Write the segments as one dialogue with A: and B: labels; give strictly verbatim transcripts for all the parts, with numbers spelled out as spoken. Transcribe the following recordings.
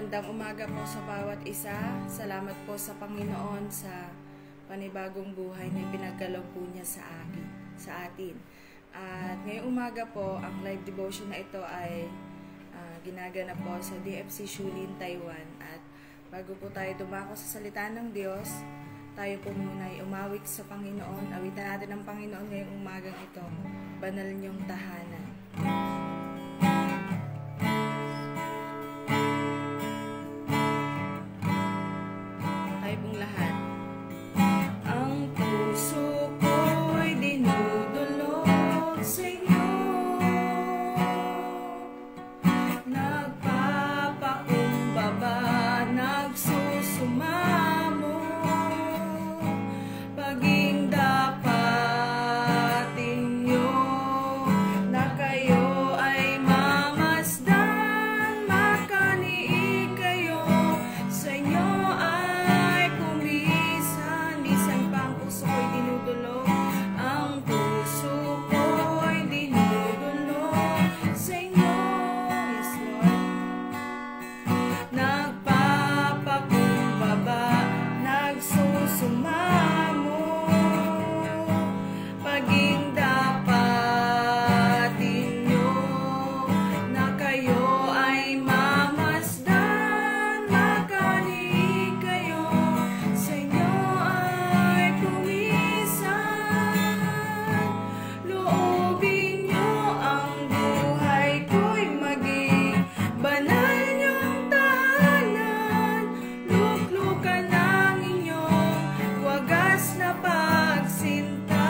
A: Magandang umaga po sa bawat isa. Salamat po sa Panginoon sa panibagong buhay na pinagkaloob po niya sa akin, sa atin. At ngayong umaga po, ang live devotion na ito ay uh, ginaganap po sa D F C Shulin, Taiwan. At bago po tayo dumako sa salita ng Diyos, tayo po muna ay umawit sa Panginoon. Awitan natin ang Panginoon ngayong umagang ito. Banal niyong tahanan. Tayo pong lahat. Ang puso ko'y dinudulog sa inyo, nagpapakumbaba, nagsusumamo, paging dapat inyo na kayo ay mamasdan, makaniig kayo sa inyo ay pumisan. Bisan pa ang puso ko'y dinudulog, ang puso ko'y dinudulog sa inyo. Yes, Lord. Nagpapakumbaba, nagsusumamo, paging dapat inyo na kayo ay mamasdan, makaniig kayo sa inyo ay pumisan. Loobin nyo ang buhay ko'y maging banal niyong tahanan, luklukan ng inyong wagas na pagsinta,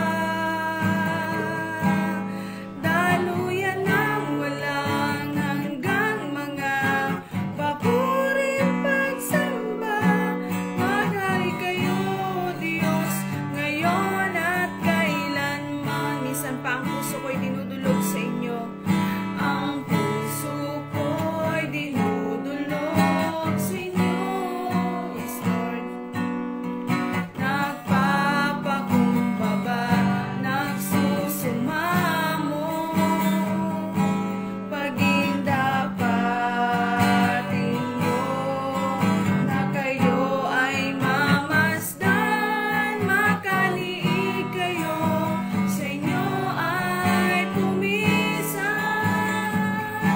A: daluyan ng walang hanggang mga papuring pagsamba. Maghari kayo, Diyos, ngayon at kailanman. Minsan pa ang puso ko'y dinudulog sa inyo, ang puso ko'y dinudulog sa inyo. Yes, Lord. Nagpapakumbaba, nagsusumamo, paging dapat inyo na kayo ay mamasdan, makaniig kayo sa inyo ay pumisan.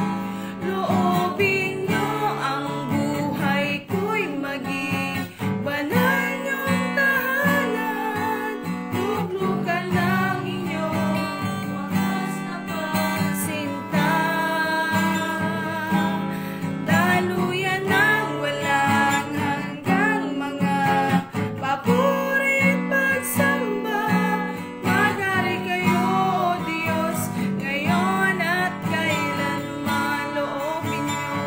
A: Loobin nyo ang buhay ko'y maging banal niyong tahanan, luklukan ng inyong wagas na pagsinta, daluyan ng walang hanggang mga papurit pagsamba. Maghari kayo, Diyos, ngayon at kailanman. Loobin nyo,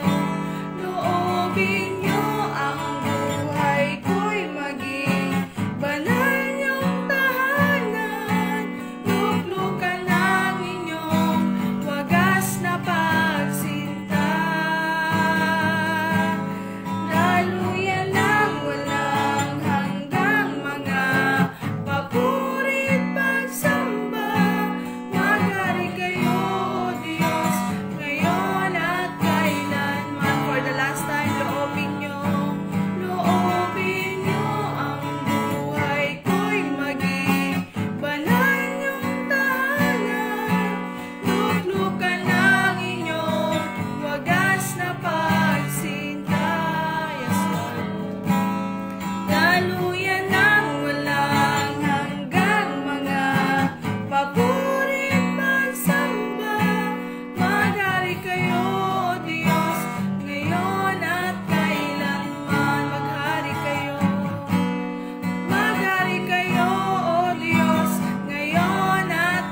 A: loobin nyo ang buhay ko'y maging banal niyong tahanan, luklukan ng inyong wagas na pagsinta, daluyan ng walang hanggang mga papurit pagsamba. Maghari kayo, Diyos, ngayon at kailanman. For the last time, loobin nyo, loobin nyo ang buhay ko'y maging banal niyong tahanan, luklukan ng inyong wagas na pagsinta. Yes, Lord. Daluyan ng walang hanggang mga papurit pagsamba. Maghari kayo, Diyos, ngayon at kailanman. Maghari kayo, maghari kayo, O Diyos, ngayon at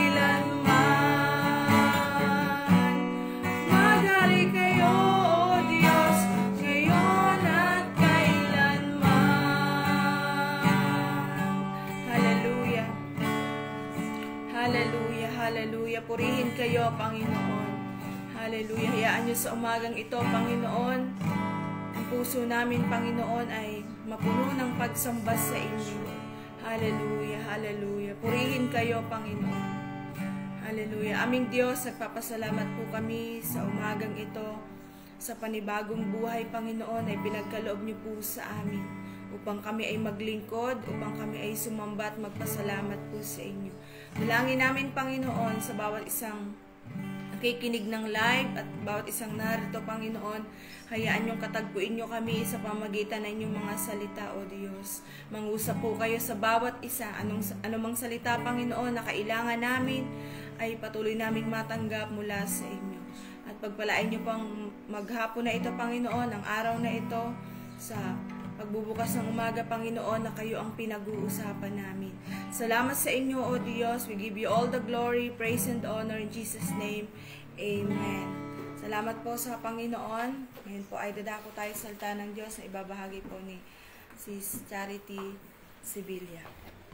A: kailanman. Maghari kayo, O Diyos, ngayon at kailanman. Hallelujah. Hallelujah, hallelujah. Purihin kayo, Panginoon. Hallelujah. Hayaan niyo sa umagang ito, Panginoon, ang puso namin, Panginoon, ay mapuno ng pagsamba sa inyo. Hallelujah, hallelujah. Purihin kayo, Panginoon. Hallelujah. Aming Diyos, nagpapasalamat po kami sa umagang ito sa panibagong buhay, Panginoon, ay pinagkaloob niyo po sa amin upang kami ay maglingkod, upang kami ay sumamba at magpasalamat po sa inyo. Dalangin namin, Panginoon, sa bawat isang nakikinig ng live at bawat isang narito, Panginoon, hayaan niyong katagpuin niyo kami sa pamagitan ng inyong mga salita, O Diyos. Mangusap po kayo sa bawat isa, anong, anumang salita, Panginoon, na kailangan namin, ay patuloy naming matanggap mula sa inyo. At pagpalain niyo pang maghapon na ito, Panginoon, ang araw na ito, sa pagbubukas ng umaga, Panginoon, na kayo ang pinag-uusapan namin. Salamat sa inyo, O Diyos. We give you all the glory, praise, and honor in Jesus' name. Amen. Salamat po sa Panginoon. Ngayon po ay dadako tayo sa salita ng Diyos na ibabahagi po ni Sis Charity Sibilia.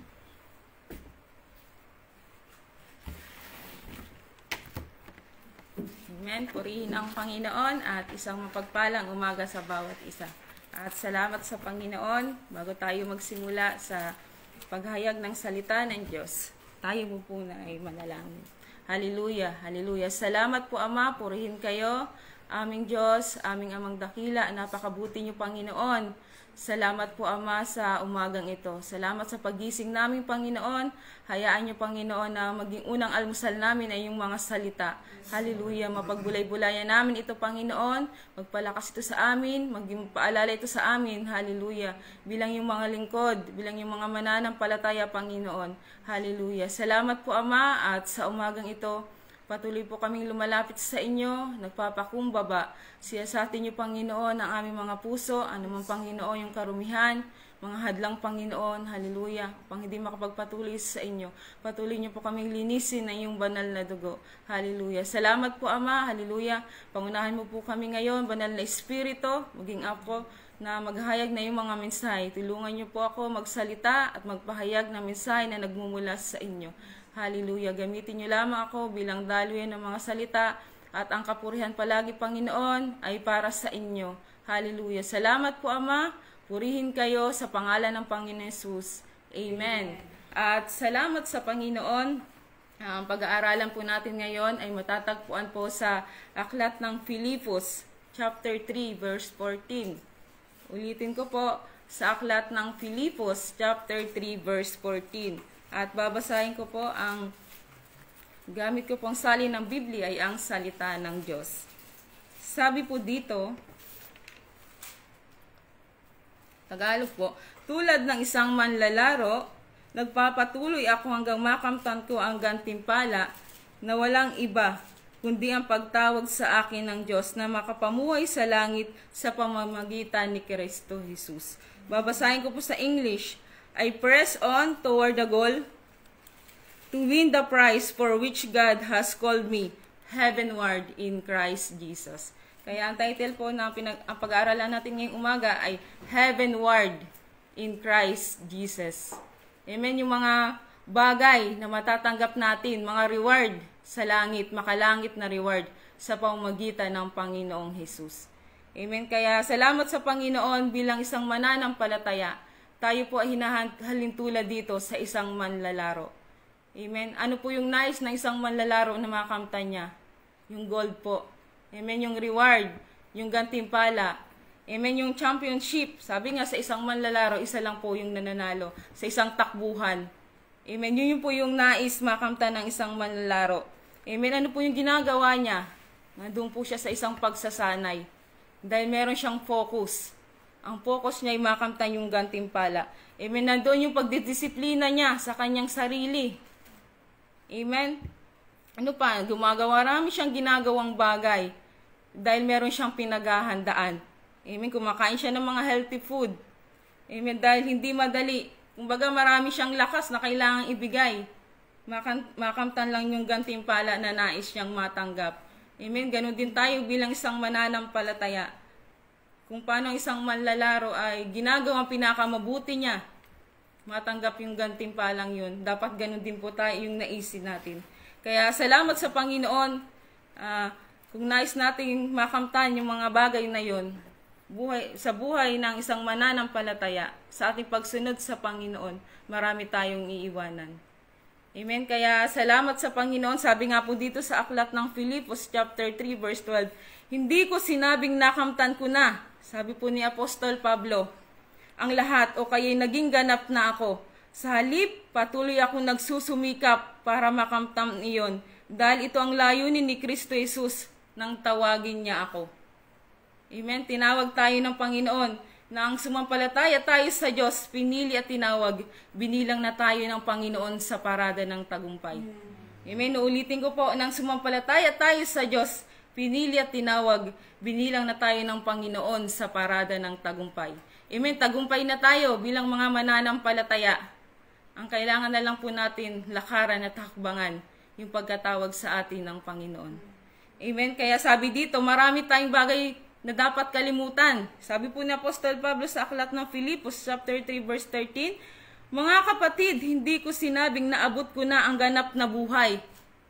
B: Amen. Purihin ang Panginoon at isang mapagpalang umaga sa bawat isa. At salamat sa Panginoon bago tayo magsimula sa paghayag ng salita ng Diyos. Tayo po po na ay manalangin. Hallelujah, hallelujah. Salamat po Ama, purihin kayo, aming Diyos, aming Amang dakila, napakabuti niyo Panginoon. Salamat po Ama sa umagang ito. Salamat sa pagising namin Panginoon. Hayaan niyo Panginoon na maging unang almusal namin ay yung mga salita. Hallelujah, mapagbulay-bulayan namin ito Panginoon. Magpalakas ito sa amin, maging paalala ito sa amin. Hallelujah. Bilang yung mga lingkod, bilang yung mga mananampalataya Panginoon. Hallelujah. Salamat po Ama at sa umagang ito, patuloy po kaming lumalapit sa inyo, nagpapakumbaba. Siya sa atin niyo, Panginoon, ang aming mga puso, anumang Panginoon yung karumihan, mga hadlang Panginoon, hallelujah, pang hindi makapagpatuloy sa inyo. Patuloy niyo po kaming linisin ng iyong banal na dugo. Hallelujah. Salamat po, Ama, hallelujah. Pangunahan mo po kami ngayon, banal na Espiritu, maging ako, na maghayag na yung mga mensahe. Tulungan niyo po ako magsalita at magpahayag na mensahe na nagmumula sa inyo. Hallelujah. Gamitin niyo lamang ako bilang daluyan ng mga salita at ang kapurihan palagi, Panginoon, ay para sa inyo. Hallelujah. Salamat po, Ama. Purihin kayo sa pangalan ng Panginoon Jesus. Amen. At salamat sa Panginoon. Ang pag-aaralan po natin ngayon ay matatagpuan po sa aklat ng Filipos, chapter three, verse fourteen. Ulitin ko po, sa aklat ng Filipos, chapter three, verse fourteen. At babasahin ko po ang gamit ko pong salin ng Biblia ay ang salita ng Diyos. Sabi po dito, Tagalog po, tulad ng isang manlalaro, nagpapatuloy ako hanggang makamtan ko ang gantimpala na walang iba, kundi ang pagtawag sa akin ng Diyos na makapamuhay sa langit sa pamamagitan ni Kristo Jesus. Babasahin ko po sa English, I press on toward the goal to win the prize for which God has called me heavenward in Christ Jesus. Kaya ang title po na pinag- ang pag-aaralan natin ngayong umaga ay Heavenward in Christ Jesus. Amen. Yung mga bagay na matatanggap natin, mga reward sa langit, makalangit na reward sa pamamagitan ng Panginoong Jesus. Amen. Kaya salamat sa Panginoon bilang isang mananampalataya. Tayo po ay hinahalin tulad dito sa isang manlalaro. Amen. Ano po yung nais ng isang manlalaro na makamtan niya? Yung gold po. Amen. Yung reward, yung gantimpala. Amen. Yung championship. Sabi nga sa isang manlalaro, isa lang po yung nananalo sa isang takbuhan. Amen. Yun yung po yung nais makamtan ng isang manlalaro. Amen. Ano po yung ginagawa niya? Nandun po siya sa isang pagsasanay. Dahil meron siyang focus. Ang focus niya ay makamtan yung gantimpala. Amen. Nandun yung pagdidisiplina niya sa kanyang sarili. Amen. Ano pa? Gumagawa, marami siyang ginagawang bagay. Dahil meron siyang pinaghahandaan. Amen. Kumakain siya ng mga healthy food. Amen. Dahil hindi madali. Kumbaga marami siyang lakas na kailangang ibigay. Makam, makamtan lang yung gantimpala na nais niyang matanggap. Amen. Ganon din tayo bilang isang mananampalataya. Kung paano isang manlalaro ay ginagawang pinakamabuti niya, matanggap yung gantimpalang yun. Dapat ganun din po tayo yung naisin natin. Kaya salamat sa Panginoon. Uh, kung nais nating makamtan yung mga bagay na yun, buhay, sa buhay ng isang mananampalataya, sa ating pagsunod sa Panginoon, marami tayong iiwanan. Amen. Kaya salamat sa Panginoon. Sabi nga po dito sa aklat ng Filipos chapter three verse twelve, hindi ko sinabing nakamtan ko na, sabi po ni Apostol Pablo, ang lahat o kaya'y naging ganap na ako. Sa halip, patuloy akong nagsusumikap para makamtan iyon, dahil ito ang layunin ni Kristo Jesus nang tawagin niya ako. Amen. Tinawag tayo ng Panginoon na ang sumampalataya tayo sa Diyos, pinili at tinawag, binilang na tayo ng Panginoon sa parada ng tagumpay. Amen. Uulitin ko po, nang sumampalataya tayo sa Diyos, pinili at tinawag, binilang na tayo ng Panginoon sa parada ng tagumpay. Amen. Tagumpay na tayo bilang mga mananampalataya. Ang kailangan na lang po natin lakaran at hakbangan yung pagkatawag sa atin ng Panginoon. Amen. Kaya sabi dito, marami tayong bagay na dapat kalimutan. Sabi po ni Apostol Pablo sa aklat ng Filipos chapter three verse thirteen, mga kapatid, hindi ko sinabing naabot ko na ang ganap na buhay.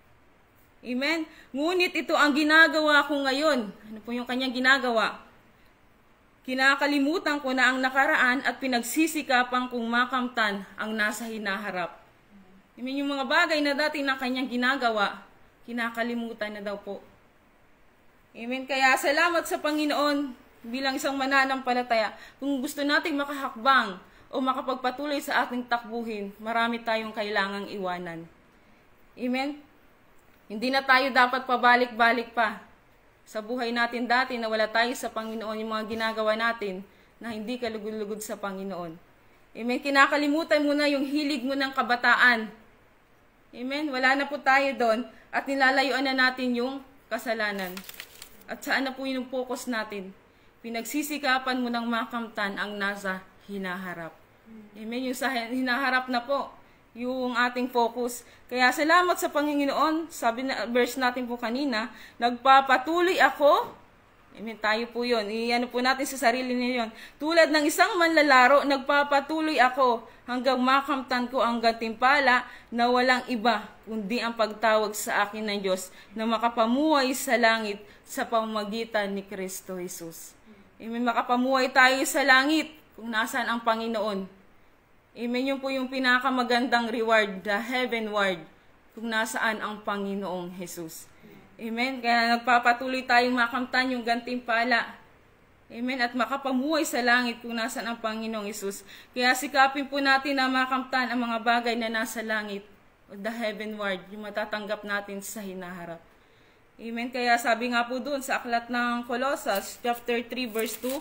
B: Amen? Ngunit ito ang ginagawa ko ngayon. Ano po yung kanyang ginagawa? Kinakalimutan ko na ang nakaraan at pinagsisikapan kong makamtan ang nasa hinaharap. Amen? Yung mga bagay na dati na kanyang ginagawa, kinakalimutan na daw po. Amen. Kaya salamat sa Panginoon bilang isang mananampalataya. Kung gusto nating makahakbang o makapagpatuloy sa ating takbuhin, marami tayong kailangang iwanan. Amen. Hindi na tayo dapat pabalik-balik pa sa buhay natin dati na wala tayo sa Panginoon, yung mga ginagawa natin na hindi kalugod-lugod sa Panginoon. Amen. Kinakalimutan mo na yung hilig mo ng kabataan. Amen. Wala na po tayo doon at nilalayuan na natin yung kasalanan. At saan na po yung focus natin? Pinagsisikapan mo ng makamtan ang nasa hinaharap. Amen. Yung sa hinaharap na po, yung ating focus. Kaya salamat sa Panginoon. Sabi na, verse natin po kanina, nagpapatuloy ako. Amen. Tayo po yun. I-ano po natin sa sarili niyo yun. Tulad ng isang manlalaro, nagpapatuloy ako hanggang makamtan ko ang gantimpala na walang iba kundi ang pagtawag sa akin ng Diyos na makapamuhay sa langit sa pamamagitan ni Kristo Jesus. Amen. Makapamuhay tayo sa langit kung nasaan ang Panginoon. Amen. Yun po yung pinakamagandang reward, the heavenward, kung nasaan ang Panginoong Jesus. Amen. Kaya nagpapatuloy tayong makamtan yung gantimpala. Amen. At makapamuhay sa langit kung nasaan ang Panginoong Jesus. Kaya sikapin po natin na makamtan ang mga bagay na nasa langit, o the heavenward, yung matatanggap natin sa hinaharap. Amen. Kaya sabi nga po doon sa aklat ng Colossus, chapter three, verse two.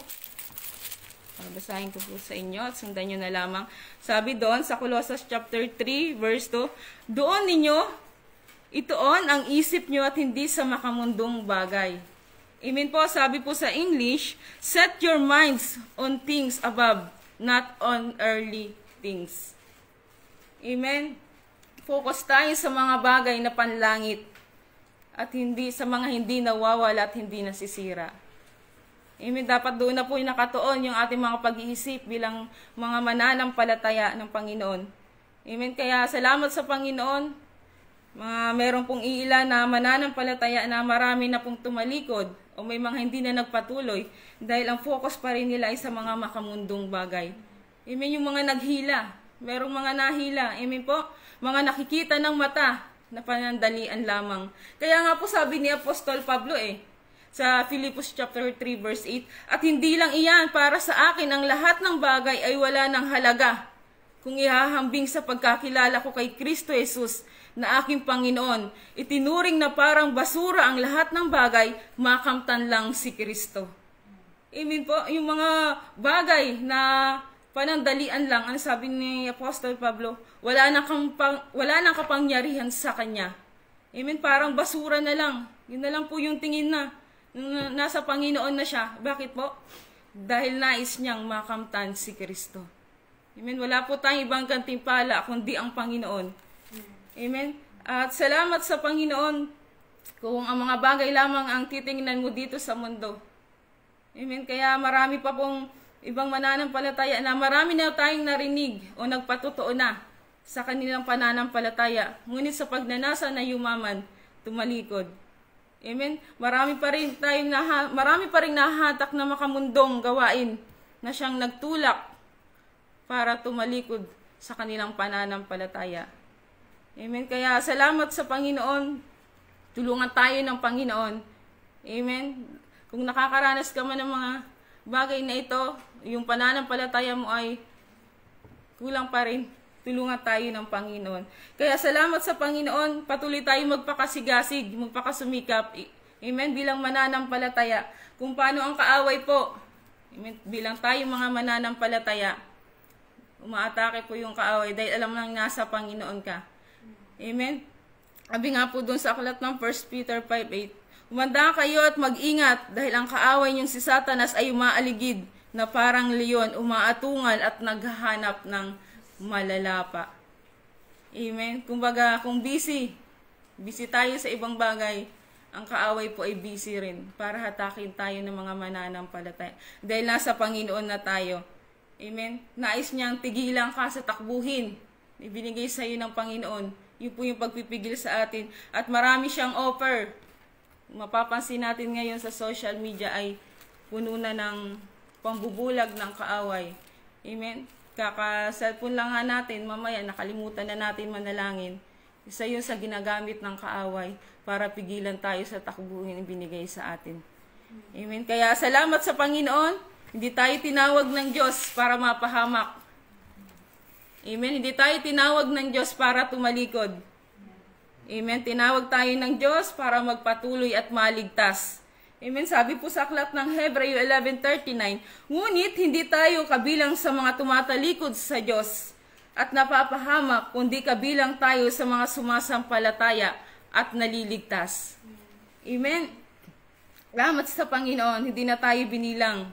B: Basahin ko po sa inyo at sundan nyo na lamang. Sabi doon sa Colossus chapter three, verse two, doon ninyo, itoon ang isip nyo at hindi sa makamundong bagay. Amen po. Sabi po sa English, set your minds on things above, not on earthly things. Amen. Focus tayo sa mga bagay na panlangit at hindi sa mga hindi nawawala at hindi nasisira. Amen. Dapat doon na po yung nakatuon yung ating mga pag-iisip bilang mga mananampalataya ng Panginoon. Amen. Kaya salamat sa Panginoon. Mga meron pong iilan na mananampalataya na marami na pong tumalikod o may mga hindi na nagpatuloy dahil ang focus pa rin nila ay sa mga makamundong bagay. Amen. Yung mga naghila. Merong mga nahila. Amen po. Mga nakikita ng mata na panandalian lamang. Kaya nga po sabi ni Apostol Pablo eh, sa Filipos chapter three verse eight, at hindi lang iyan, para sa akin ang lahat ng bagay ay wala ng halaga kung ihahambing sa pagkakilala ko kay Kristo Jesus na aking Panginoon. Itinuring na parang basura ang lahat ng bagay, makamtan lang si Kristo. Amen po. Yung mga bagay na panandalian lang, ang sabi ni Apostol Pablo, wala nang, kampang, wala nang kapangyarihan sa kanya. Amen. Parang basura na lang. Yun na lang po yung tingin na nasa Panginoon na siya. Bakit po? Dahil nais niyang makamtan si Kristo. Amen. Wala po tayong ibang gantimpala kundi ang Panginoon. Amen. At salamat sa Panginoon kung ang mga bagay lamang ang titingnan mo dito sa mundo. Amen. Kaya marami pa pong ibang mananampalataya na marami na tayong narinig o nagpatotoo na sa kanilang pananampalataya. Ngunit sa pagnanasa na yumaman, tumalikod. Amen. Marami pa rin tayong naha, marami pa rin nahatak na makamundong gawain na siyang nagtulak para tumalikod sa kanilang pananampalataya. Amen. Kaya salamat sa Panginoon. Tulungan tayo ng Panginoon. Amen. Kung nakakaranas ka man ng mga bagay na ito, yung pananampalataya mo ay kulang pa rin. Tulungan tayo ng Panginoon. Kaya salamat sa Panginoon. Patuloy tayo magpakasigasig, magpakasumikap. Amen. Bilang mananampalataya. Kung paano ang kaaway po. Amen. Bilang tayo mga mananampalataya. Umaatake po yung kaaway dahil alam nang nasa Panginoon ka. Amen. Sabi nga po dun sa aklat ng First Peter five eight, umanda kayo at mag-ingat dahil ang kaaway niyong si Satanas ay umaaligid na parang leon, umaatungal at naghahanap ng malalapa. Amen. Kumbaga, kung busy, busy tayo sa ibang bagay, ang kaaway po ay busy rin para hatakin tayo ng mga mananampalataya. Dahil nasa Panginoon na tayo. Amen. Nais niyang tigilan ka sa takbuhin. Ibinigay sa iyo ng Panginoon. Yun po yung pagpipigil sa atin. At marami siyang offer. Mapapansin natin ngayon sa social media ay puno na ng pambubulag ng kaaway. Amen. Kaka-cellphone lang nga natin, mamaya nakalimutan na natin manalangin. Isa yun sa ginagamit ng kaaway para pigilan tayo sa takbuhin ibinigay sa atin. Amen. Kaya salamat sa Panginoon. Hindi tayo tinawag ng Diyos para mapahamak. Amen. Hindi tayo tinawag ng Diyos para tumalikod. Amen. Tinawag tayo ng Diyos para magpatuloy at maligtas. Amen. Sabi po sa aklat ng Hebreo eleven thirty-nine, ngunit hindi tayo kabilang sa mga tumatalikod sa Diyos at napapahamak, kundi kabilang tayo sa mga sumasampalataya at naliligtas. Amen. Salamat sa Panginoon, hindi na tayo binilang.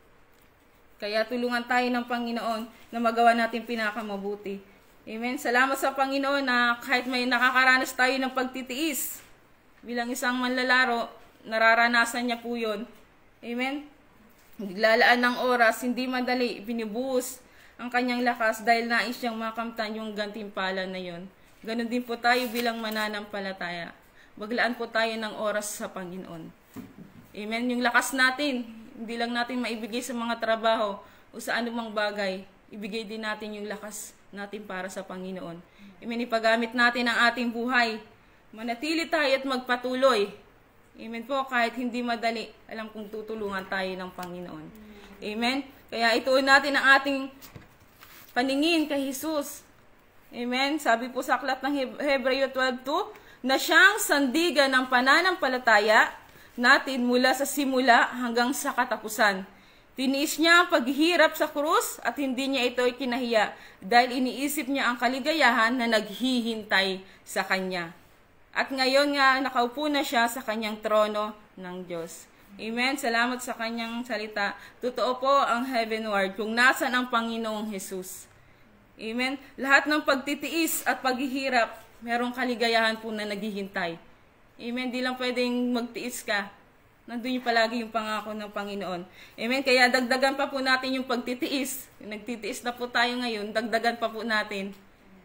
B: Kaya tulungan tayo ng Panginoon na magawa natin pinakamabuti. Amen. Salamat sa Panginoon na kahit may nakakaranas tayo ng pagtitiis, bilang isang manlalaro, nararanasan niya po yun. Amen. Naglalaan ng oras, hindi madali, binibuhos ang kanyang lakas dahil nais siyang makamtan yung gantimpala na yun. Ganon din po tayo bilang mananampalataya. Maglaan po tayo ng oras sa Panginoon. Amen. Yung lakas natin, hindi lang natin maibigay sa mga trabaho o sa anumang bagay. Ibigay din natin yung lakas natin para sa Panginoon. Amen. Ipagamit natin ang ating buhay. Manatili tayo at magpatuloy. Amen po. Kahit hindi madali, alam kong tutulungan tayo ng Panginoon. Amen. Kaya ituon natin ang ating paningin kay Jesus. Amen. Sabi po sa aklat ng Hebreo twelve two, na siyang sandigan ng pananampalataya natin mula sa simula hanggang sa katapusan. Tiniis niya ang paghihirap sa krus at hindi niya ito ikinahiya dahil iniisip niya ang kaligayahan na naghihintay sa kanya. At ngayon nga nakaupo na siya sa kanyang trono ng Diyos. Amen. Salamat sa kanyang salita. Totoo po ang heavenward kung nasan ang Panginoong Jesus. Amen. Lahat ng pagtitiis at paghihirap, merong kaligayahan po na naghihintay. Amen. Di lang pwedeng magtiis ka. Nandun yung palagi yung pangako ng Panginoon. Amen. Kaya dagdagan pa po natin yung pagtitiis. Nagtitiis na po tayo ngayon, dagdagan pa po natin.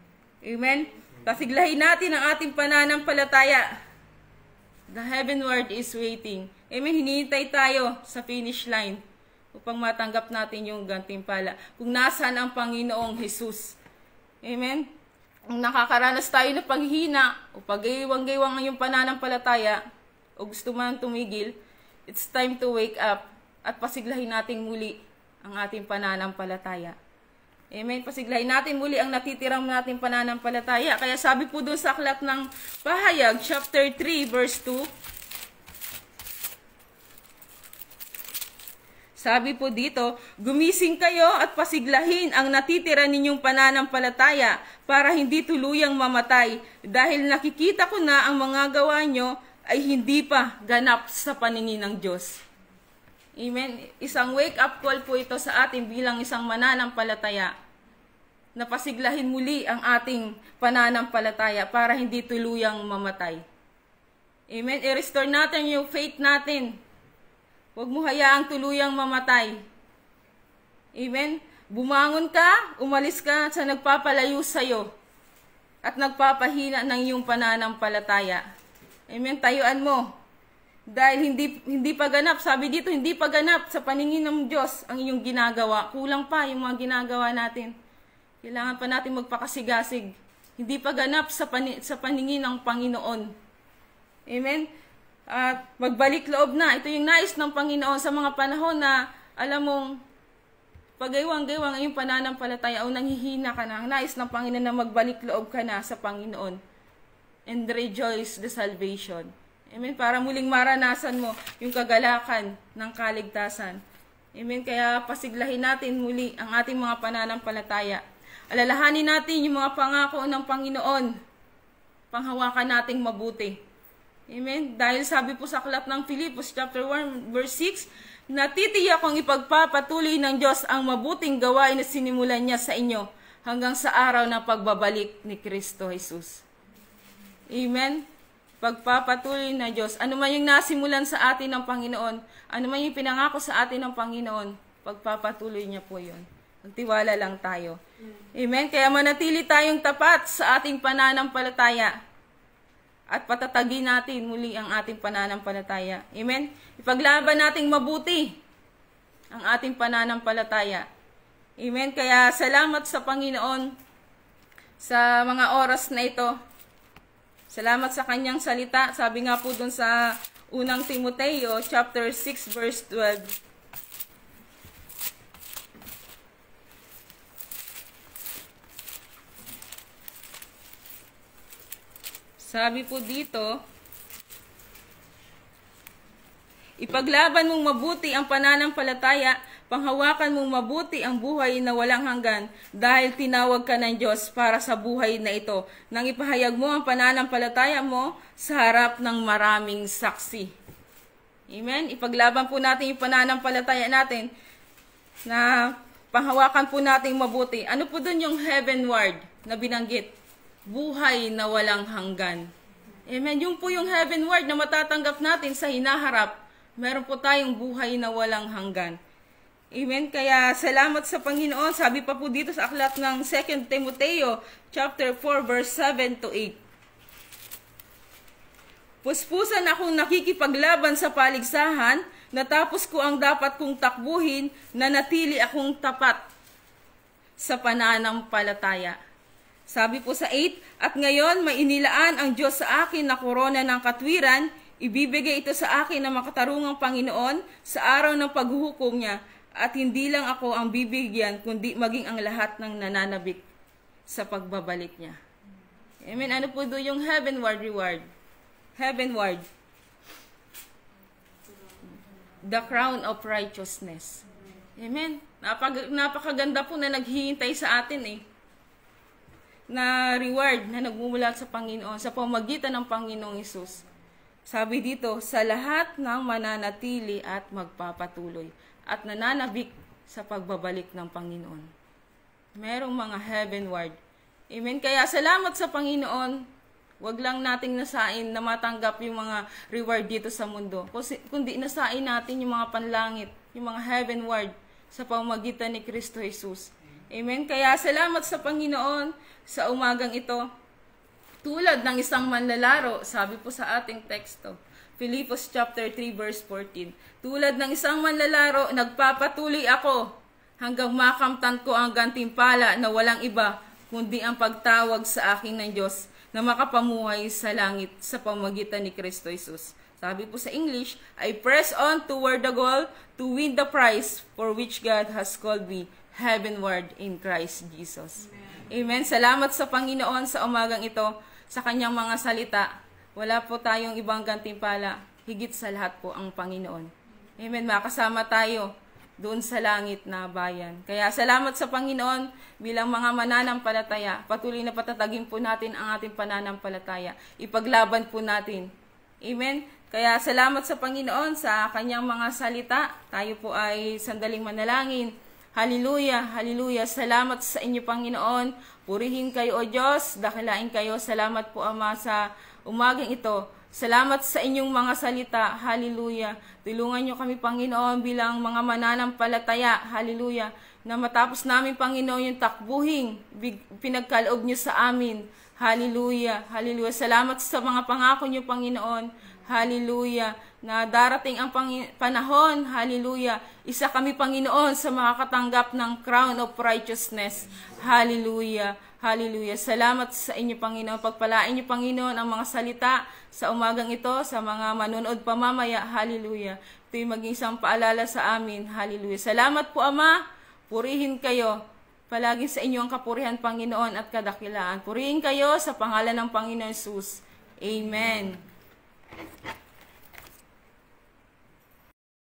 B: Amen. Pasiglahin natin ang ating pananampalataya. The heavenward is waiting. Amen. Hinihintay tayo sa finish line upang matanggap natin yung gantimpala. Kung nasaan ang Panginoong Jesus. Amen. Kung nakakaranas tayo ng paghihina o pag-iwang-giwang yung pananampalataya o gusto man tumigil, it's time to wake up at pasiglahin natin muli ang ating pananampalataya. Amen. Pasiglahin natin muli ang natitirang nating pananampalataya. Kaya sabi po doon sa aklat ng Pahayag, chapter three, verse two, sabi po dito, gumising kayo at pasiglahin ang natitira ninyong pananampalataya para hindi tuluyang mamatay dahil nakikita ko na ang mga gawa nyo ay hindi pa ganap sa paningin ng Diyos. Amen. Isang wake-up call po ito sa atin bilang isang mananampalataya na pasiglahin muli ang ating pananampalataya para hindi tuluyang mamatay. Amen. I-restore natin yung faith natin. Huwag mo hayaang tuluyang mamatay. Amen? Bumangon ka, umalis ka sa nagpapalayo sa'yo at nagpapahina ng iyong pananampalataya. Amen? Tayuan mo. Dahil hindi, hindi pa ganap, sabi dito, hindi pa ganap sa paningin ng Diyos ang iyong ginagawa. Kulang pa yung mga ginagawa natin. Kailangan pa natin magpakasigasig hindi pa ganap sa, pani- sa paningin ng Panginoon. Amen? At magbalik loob na. Ito yung nais ng Panginoon sa mga panahon na, alam mong, pagaywang-gaywang ang iyong pananampalataya o nanghihina ka na. Ang nais ng Panginoon na magbalik loob ka na sa Panginoon. And rejoice the salvation. Amen? Para muling maranasan mo yung kagalakan ng kaligtasan. Amen? Kaya pasiglahin natin muli ang ating mga pananampalataya. Alalahanin natin yung mga pangako ng Panginoon. Panghawakan nating mabuti. Amen? Dahil sabi po sa aklat ng Filipos chapter one verse six, natitiyak kong ipagpapatuloy ng Diyos ang mabuting gawain na sinimulan niya sa inyo hanggang sa araw ng pagbabalik ni Kristo Jesus. Amen? Pagpapatuloy na Diyos. Ano man yung nasimulan sa atin ng Panginoon, ano man yung pinangako sa atin ng Panginoon, pagpapatuloy niya po yun. Magtiwala lang tayo. Amen? Kaya manatili tayong tapat sa ating pananampalataya. At patatagin natin muli ang ating pananampalataya. Amen? Ipaglaban nating mabuti ang ating pananampalataya. Amen? Kaya salamat sa Panginoon sa mga oras na ito. Salamat sa kanyang salita. Sabi nga po dun sa unang Timoteo, chapter six, verse twelve. Sabi po dito, ipaglaban mong mabuti ang pananampalataya, panghawakan mong mabuti ang buhay na walang hanggan, dahil tinawag ka ng Diyos para sa buhay na ito, nang ipahayag mo ang pananampalataya mo sa harap ng maraming saksi. Amen? Ipaglaban po natin yung pananampalataya natin, na panghawakan po natin mabuti. Ano po dun yung heavenward na binanggit? Buhay na walang hanggan. Amen. Yung po yung heavenward na matatanggap natin sa hinaharap. Meron po tayong buhay na walang hanggan. Amen. Kaya salamat sa Panginoon. Sabi pa po dito sa aklat ng Second Timoteo chapter four verse seven to eight. Puspusan akong nakikipaglaban sa paligsahan, natapos ko ang dapat kong takbuhin, na natili akong tapat sa pananampalataya. Sabi po sa eight, at ngayon may inilaan ang Diyos sa akin na korona ng katwiran, ibibigay ito sa akin ng makatarungang Panginoon sa araw ng paghuhukom niya, at hindi lang ako ang bibigyan, kundi maging ang lahat ng nananabik sa pagbabalik niya. Amen. Ano po doon yung heavenward reward? Heavenward. The crown of righteousness. Amen. Napag, napakaganda po na naghihintay sa atin eh. Na reward na nagmumula sa Panginoon, sa pamagitan ng Panginoong Hesus. Sabi dito, sa lahat ng mananatili at magpapatuloy at nananabik sa pagbabalik ng Panginoon. Merong mga heavenward. Amen. Kaya salamat sa Panginoon. Huwag lang nating nasain na matanggap yung mga reward dito sa mundo. Kundi nasain natin yung mga panlangit, yung mga heavenward sa pamamagitan ni Kristo Jesus. Amen. Kaya salamat sa Panginoon sa umagang ito. Tulad ng isang manlalaro, sabi po sa ating teksto, Filipos chapter three verse fourteen. Tulad ng isang manlalaro, nagpapatuloy ako hanggang makamtan ko ang gantimpala na walang iba kundi ang pagtawag sa akin ng Diyos na makapamuhay sa langit sa pamamagitan ni Kristo Jesus. Sabi po sa English, I press on toward the goal to win the prize for which God has called me heavenward in Christ Jesus. Amen. Amen. Salamat sa Panginoon sa umagang ito, sa kanyang mga salita. Wala po tayong ibang gantimpala. Higit sa lahat po ang Panginoon. Amen. Makasama tayo doon sa langit na bayan. Kaya salamat sa Panginoon bilang mga mananampalataya. Patuloy na patatagin po natin ang ating pananampalataya. Ipaglaban po natin. Amen. Kaya salamat sa Panginoon sa kanyang mga salita. Tayo po ay sandaling manalangin. Hallelujah, hallelujah. Salamat sa inyo, Panginoon. Purihin kayo, O Diyos. Dakilain kayo. Salamat po, Ama, sa umagang ito. Salamat sa inyong mga salita. Hallelujah. Tulungan niyo kami, Panginoon, bilang mga mananampalataya. Hallelujah. Na matapos namin, Panginoon, yung takbuhing pinagkaloob niyo sa amin. Hallelujah. Hallelujah. Salamat sa mga pangako niyo, Panginoon. Hallelujah. Na darating ang pang- panahon, hallelujah, isa kami, Panginoon, sa makakatanggap ng crown of righteousness. Hallelujah. Hallelujah. Salamat sa inyo, Panginoon. Pagpalain niyo, Panginoon, ang mga salita sa umagang ito, sa mga manonood pa mamaya. Hallelujah. Ito'y maging isang paalala sa amin. Hallelujah. Salamat po, Ama. Purihin kayo. Palagi sa inyo ang kapurihan, Panginoon, at kadakilaan. Purihin kayo sa pangalan ng Panginoon Jesus. Amen.